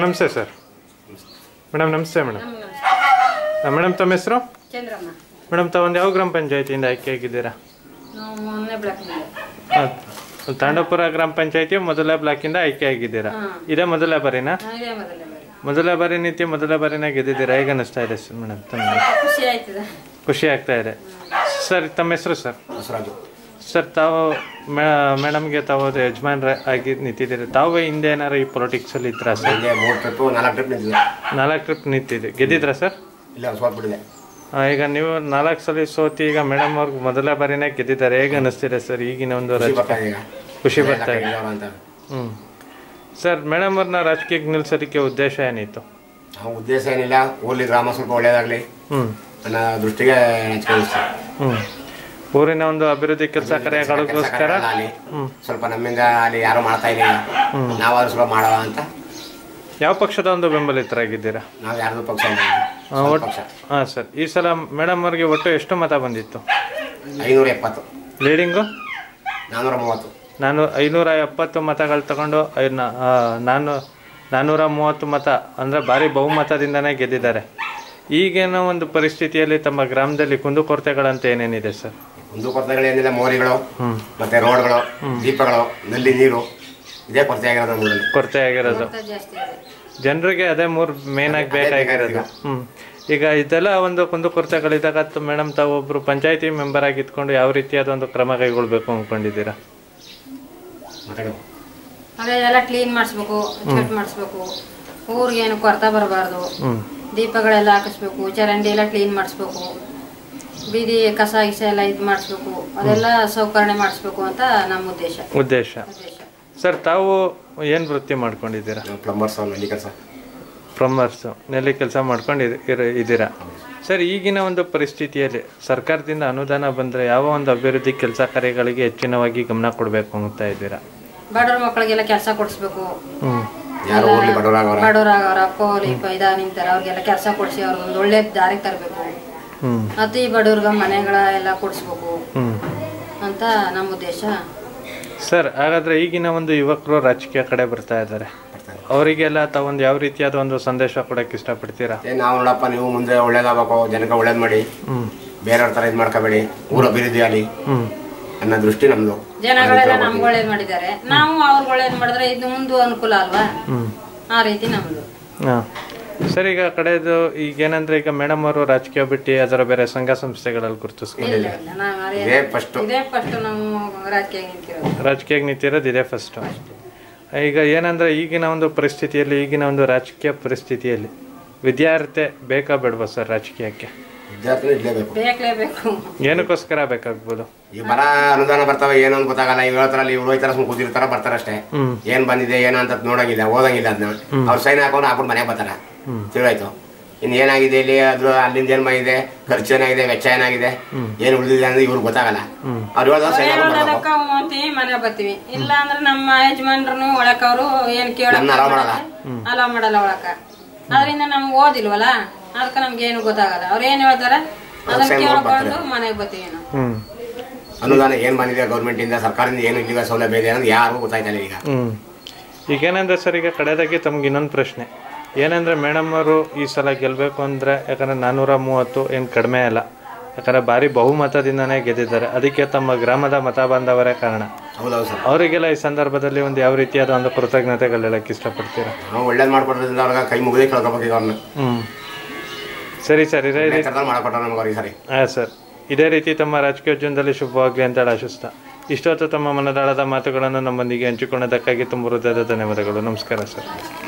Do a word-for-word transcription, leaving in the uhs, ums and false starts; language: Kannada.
ನಮಸ್ತೆ ಸರ್. ಮೇಡಮ್ ನಮಸ್ತೆ ಮೇಡಮ್. ಮೇಡಮ್ ತಮ್ಮ ಹೆಸರು? ಚಂದ್ರಮ್ಮ. ಮೇಡಮ್ ತಾವೊಂದು ಯಾವ ಗ್ರಾಮ ಪಂಚಾಯತಿಯಿಂದ ಆಯ್ಕೆ ಆಗಿದ್ದೀರಾ? ತಾಂಡವಪುರ ಗ್ರಾಮ ಪಂಚಾಯತಿ ಮೊದಲ ಬ್ಲಾಕಿಂದ ಆಯ್ಕೆ ಆಗಿದ್ದೀರಾ. ಇದೇ ಮೊದಲ ಬಾರಿನಾ? ಮೊದಲ ಬಾರಿ ನೀತಿ ಮೊದಲ ಬಾರಿನ ಗೆದ್ದಿದ್ದೀರಾ. ಹೇಗೆ ಅನಿಸ್ತಾ ಇದೆ ಸರ್ ಮೇಡಮ್ ತಮಗೆ? ಖುಷಿ ಆಗ್ತಾ ಇದೆ ಸರ್. ತಮ್ಮ ಹೆಸರು ಸರ್? ಸರ್ ತಾವು ಮೇಡಮ್ಗೆ ತಾವು ಯಜಮಾನ್ರ ಆಗಿ ನಿಂತಿದ್ದೀರಿ. ತಾವು ಹಿಂದೆ ಏನಾರು ಈ ಪೊಲಿಟಿಕ್ಸಲ್ಲಿ ಇದ್ರಾ ಸರ್? ನಾಲ್ಕು ಟ್ರಿಪ್ ನಿಂತಿದೆ. ಗೆದ್ದಿದ್ರಾ ಸರ್? ಈಗ ನೀವು ನಾಲ್ಕು ಸಲ ಸೋತಿ ಈಗ ಮೇಡಮ್ ಅವ್ರಿಗೆ ಮೊದಲ ಬಾರಿನೇ ಗೆದ್ದಿದ್ದಾರೆ. ಹೇಗೆ ಅನ್ನಿಸ್ತಿದೆ ಸರ್ ಈಗಿನ ಒಂದು ರಾಜಕೀಯ? ಖುಷಿ ಬರ್ತಾ ಇದೆ. ಹ್ಞೂ ಸರ್, ಮೇಡಮ್ ಅವ್ರನ್ನ ರಾಜಕೀಯಕ್ಕೆ ನಿಲ್ಸೋದಕ್ಕೆ ಉದ್ದೇಶ ಏನಿತ್ತು? ಉದ್ದೇಶ ಏನಿಲ್ಲ, ಊರಲ್ಲಿ ಗ್ರಾಮ ಸ್ವಲ್ಪ ಒಳ್ಳೇದಾಗಲಿ ಹ್ಞೂ ಅನ್ನೋ ದೃಷ್ಟಿಗೆ ಹ್ಞೂ ಊರಿನ ಒಂದು ಅಭಿವೃದ್ಧಿ ಕೆಲಸ ಕಾರ್ಯಗಳಿಗೋಸ್ಕರ ಸ್ವಲ್ಪ ನಮ್ಮಿಂದ ಅಲ್ಲಿ ಯಾರು ಮಾಡ್ತಾ ಇಲ್ಲ, ನಾವಾದ್ರೂ ಸ್ವಲ್ಪ ಮಾಡೋಣ ಅಂತ. ಯಾವ ಪಕ್ಷದ ಒಂದು ಬೆಂಬಲಿತರಾಗಿದ್ದೀರಾ? ನಾವು ಯಾರ್ದು ಪಕ್ಷ ಹಾಂ ಸರ್. ಈ ಸಲ ಮೇಡಮ್ ಅವ್ರಿಗೆ ಒಟ್ಟು ಎಷ್ಟು ಮತ ಬಂದಿತ್ತು? ಐನೂರ ಎಪ್ಪತ್ತು. ಲೀಡಿಂಗು ನಾನ್ನೂರ ಮೂವತ್ತು. ನಾನು ಐನೂರ ಎಪ್ಪತ್ತು ಮತಗಳು ತಗೊಂಡು ನಾನು ನಾನ್ನೂರ ಮೂವತ್ತು ಮತ ಅಂದರೆ ಭಾರಿ ಬಹುಮತದಿಂದನೇ ಗೆದ್ದಿದ್ದಾರೆ. ಈಗೇನೋ ಒಂದು ಪರಿಸ್ಥಿತಿಯಲ್ಲಿ ತಮ್ಮ ಗ್ರಾಮದಲ್ಲಿ ಕುಂದುಕೊರತೆಗಳಂತ ಏನೇನಿದೆ ಸರ್? ಕುಂದುಕೊರತೆಗಳೇನಿಲ್ಲ, ಮೋರಿಗಳು ಮತ್ತೆ ರೋಡ್ಗಳು, ದೀಪಗಳು, ನಲ್ಲಿ ನೀರು, ಇದೇ ಕೊರತೆ ಆಗಿರೋದು. ಕೊರತೆ ಆಗಿರೋದು ಜನರಿಗೆ ಅದೇ ಮೂರು ಮೇನ್ ಆಗಿ ಬೇಕಾಗಿರೋದು. ಹ್ಞೂ ಈಗ ಇದೆಲ್ಲ ಒಂದು ಕುಂದುಕೊರತೆಗಳಿದ್ದಾಗ ಮೇಡಮ್ ತಾವು ಒಬ್ಬರು ಪಂಚಾಯತಿ ಮೆಂಬರ್ ಆಗಿ ಇದ್ಕೊಂಡು ಯಾವ ರೀತಿಯಾದ ಒಂದು ಕ್ರಮ ಕೈಗೊಳ್ಬೇಕು ಅಂದ್ಕೊಂಡಿದ್ದೀರಾ? ಅವೆಲ್ಲ ಕ್ಲೀನ್ ಮಾಡಿಸ್ಬೇಕು, ಸ್ವಚ್ಛ ಮಾಡಿಸ್ಬೇಕು, ಊರಿಗೆ ಏನು ಕೊರತೆ ಬರಬಾರ್ದು, ದೀಪಗಳೆಲ್ಲ ಹಾಕಿಸ್ಬೇಕು, ಚರಂಡಿ ಎಲ್ಲ ಕ್ಲೀನ್ ಮಾಡಿಸ್ಬೇಕು, ಬೀದಿ ಕಸ ಗಿಸ ಎಲ್ಲ ಇದು ಮಾಡಿಸ್ಬೇಕು, ಅದೆಲ್ಲ ಸೌಕರ್ಯ ಮಾಡಿಸ್ಬೇಕು ಅಂತ ನಮ್ಮ ಉದ್ದೇಶ. ಉದ್ದೇಶ ಸರ್. ತಾವು ಏನು ವೃತ್ತಿ ಮಾಡ್ಕೊಂಡಿದ್ದೀರಾ? ಪ್ಲಂಬರ್ಸ್, ನೆಲ್ಲಿ ಕೆಲಸ. ಪ್ಲಂಬರ್ಸು, ನೆಲ್ಲಿ ಕೆಲಸ ಮಾಡ್ಕೊಂಡು ಇದ್ದೀರಾ ಸರ್. ಈಗಿನ ಒಂದು ಪರಿಸ್ಥಿತಿಯಲ್ಲಿ ಸರ್ಕಾರದಿಂದ ಅನುದಾನ ಬಂದರೆ ಯಾವ ಒಂದು ಅಭಿವೃದ್ಧಿ ಕೆಲಸ ಕಾರ್ಯಗಳಿಗೆ ಹೆಚ್ಚಿನವಾಗಿ ಗಮನ ಕೊಡಬೇಕು ಅಂತ ಇದ್ದೀರಾ? ಬಡವ್ರ ಮಕ್ಕಳಿಗೆಲ್ಲ ಕೆಲಸ ಕೊಡಿಸ್ಬೇಕು, ಬಡವರಾಗವ್ರ ಕೋಲಿ ಇದ ನಿಂತಾರ ಅವ್ರಿಗೆಲ್ಲ ಕೆಲಸ ಕೊಡಿಸಿ ಅವ್ರಿಗೊಂದು ಒಳ್ಳೆ ದಾರಿ ತರಬೇಕು, ಅತಿ ಬಡವ್ರಿಗೆ ಮನೆಗಳ ಎಲ್ಲ ಕೊಡಿಸ್ಬೇಕು ಅಂತ ನಮ್ಮ ಉದ್ದೇಶ ಸರ್. ಹಾಗಾದ್ರೆ ಈಗಿನ ಒಂದು ಯುವಕರು ರಾಜಕೀಯ ಕಡೆ ಬರ್ತಾ ಇದ್ದಾರೆ, ಅವರಿಗೆಲ್ಲ ತಾವೊಂದು ಯಾವ ರೀತಿಯಾದ ಒಂದು ಸಂದೇಶ ಕೊಡಕ್ಕೆ ಇಷ್ಟಪಡ್ತೀರಾ? ನಾವು ನೋಡಪ್ಪ, ನೀವು ಮುಂದೆ ಒಳ್ಳೇದಾಗಬೇಕು, ಜನಕ್ಕೆ ಒಳ್ಳೇದ್ ಮಾಡಿ, ಬೇರೆಯವ್ರ ತರ ಇದು ಮಾಡ್ಕೋಬೇಡಿ, ಊರ ಅಭಿವೃದ್ಧಿ ಆಗಲಿ ಅನ್ನೋ ದೃಷ್ಟಿ ನಮ್ದು. ಜನಗಳೆಲ್ಲ ನಮ್ಗೆ ಒಳ್ಳೇದ್ ಮಾಡಿದ್ದಾರೆ, ನಾವು ಅವ್ರಿಗೆ ಒಳ್ಳೇದ್ ಮಾಡಿದ್ರೆ ಇದು ಮುಂದೆ ಅನುಕೂಲ ಅಲ್ವಾ, ಆ ರೀತಿ ನಮ್ದು. ಹಾ ಸರ್. ಈಗ ಕಡೆದು ಈಗ ಏನಂದ್ರೆ ಈಗ ಮೇಡಮ್ ಅವರು ರಾಜಕೀಯ ಬಿಟ್ಟು ಅದರ ಬೇರೆ ಸಂಘ ಸಂಸ್ಥೆಗಳಲ್ಲಿ ಗುರುತಿಸ್ಕೊಂಡಿಲ್ಲ. ರಾಜಕೀಯ ನಿಂತಿರೋದು ಇದೇ ಫಸ್ಟ್. ಈಗ ಏನಂದ್ರೆ ಈಗಿನ ಒಂದು ಪರಿಸ್ಥಿತಿಯಲ್ಲಿ ಈಗಿನ ಒಂದು ರಾಜಕೀಯ ಪರಿಸ್ಥಿತಿಯಲ್ಲಿ ವಿದ್ಯಾರ್ಥಿ ಬೇಕಾ ಬೇಡವಾ ಸರ್ ರಾಜಕೀಯಕ್ಕೆ? ಏನಕ್ಕೋಸ್ಕರ ಬೇಕಾಗ್ಬೋದು? ಈ ಬರ ಅನುದಾನ ಬರ್ತಾವೆ, ಏನೋ ಗೊತ್ತಾಗಲ್ಲ. ಇವ್ ಹೇಳ್ತಾರಲ್ಲ, ಇವ್ರು ಹೋಯ್ತಾರ ಸುಮ್ ಕೂತಿರ್ತಾರ, ಬರ್ತಾರ ಅಷ್ಟೇ. ಏನ್ ಬಂದಿದೆ ಏನೋ ಅಂತ ನೋಡಂಗಿಲ್ಲ, ಓದಂಗಿಲ್ಲ. ಅದನ್ನ ಅವ್ರು ಸೈನ್ ಹಾಕೊಂಡು ಹಾಕೊಂಡು ಮನೆಗೆ ಬರ್ತಾರ, ತಿಳಿಯಾಯ್ತು. ಇನ್ ಏನಾಗಿದೆ ಇಲ್ಲಿ, ಅದ್ರ ಅಲ್ಲಿಂದ ಏನ್ ಮಾಡಿದೆ, ಖರ್ಚು ಏನಾಗಿದೆ, ವೆಚ್ಚ ಏನಾಗಿದೆ, ಏನ್ ಉಳಿದಿದೆ ಅಂದ್ರೆ ಇವ್ರಿಗೆ ಗೊತ್ತಾಗಲ್ಲ. ಅವ್ರು ಹೇಳಿದ್ರೆ ಸೈನ್ ಹಾಕೊಂಡು ಮನೆ ಬರ್ತೀವಿ. ಇಲ್ಲ ಅಂದ್ರೆ ನಮ್ಮ ಯಜಮಾನ್ರು ಒಳಕ್ ಅವರು ಏನ್ ಕೇಳ ಅಲೋ ಮಾಡಲ್ಲ ಅಲೋ ಮಾಡಲ್ಲ ಒಳಕ. ಅದರಿಂದ ನಮ್ಗೆ ಓದಿಲ್ವಲ್ಲ, ಅದಕ್ಕೆ ನಮ್ಗೆ ಏನು ಗೊತ್ತಾಗಲ್ಲ. ಅವ್ರು ಏನ್ ಹೇಳ್ತಾರ ಅದನ್ನ ಕೇಳ್ಕೊಂಡು ಮನೆಗೆ ಬರ್ತೀವಿ ನಾವು. ಅನುದಾನ ಏನ್ ಬಂದಿದೆ ಗೌರ್ಮೆಂಟ್ ಇಂದ, ಸರ್ಕಾರದಿಂದ ಏನು ಇಲ್ಲಿಗ ಸೌಲಭ್ಯ ಇದೆ ಅನ್ನೋದು ಯಾರಿಗೂ ಗೊತ್ತಾಯ್ತಲ್ಲ ಈಗ. ಈಗ ಏನಂದ್ರೆ ಸರ್, ಈಗ ಕಡೆದಾಗಿ ತಮ್ಗೆ ಇನ್ನೊಂದು ಪ್ರಶ್ನೆ ಏನಂದ್ರೆ, ಮೇಡಮ್ ಅವರು ಈ ಸಲ ಗೆಲ್ಲಬೇಕು ಅಂದರೆ ಯಾಕಂದರೆ ನಾನ್ನೂರ ಮೂವತ್ತು ಏನು ಕಡಿಮೆ ಅಲ್ಲ, ಯಾಕಂದರೆ ಭಾರಿ ಬಹುಮತದಿಂದನೇ ಗೆದ್ದಿದ್ದಾರೆ. ಅದಕ್ಕೆ ತಮ್ಮ ಗ್ರಾಮದ ಮತ ಬಾಂಧವರೇ ಕಾರಣ. ಹೌದೌದು ಸರ್. ಅವರಿಗೆಲ್ಲ ಈ ಸಂದರ್ಭದಲ್ಲಿ ಒಂದು ಯಾವ ರೀತಿಯಾದ ಒಂದು ಕೃತಜ್ಞತೆಗಳು ಹೇಳಕ್ಕೆ ಇಷ್ಟಪಡ್ತೀರಾ? ನಾವು ಒಳ್ಳೇದು ಮಾಡ್ಕೊಡೋದ್ರಿಂದ ಅವ್ರಿಗೆ ಕೈ ಮುಗಿದೇ ಕೇಳ್ಕೊಬೇಕು ಅವ್ರನ್ನ. ಹ್ಞೂ ಸರಿ ಸರ್. ಇದೇ ರೀತಿ ಸರಿ. ಹಾಂ ಸರ್, ಇದೇ ರೀತಿ ತಮ್ಮ ರಾಜಕೀಯ ಜೀವನದಲ್ಲಿ ಶುಭವಾಗಲಿ ಅಂತ ಆಶಿಸ್ತಾ ಇಷ್ಟೊತ್ತು ತಮ್ಮ ಮನದಾಳದ ಮಾತುಗಳನ್ನು ನಮ್ಮೊಂದಿಗೆ ಹಂಚಿಕೊಂಡದಕ್ಕಾಗಿ ತುಂಬ ಹೃದಯದ ಧನ್ಯವಾದಗಳು. ನಮಸ್ಕಾರ ಸರ್.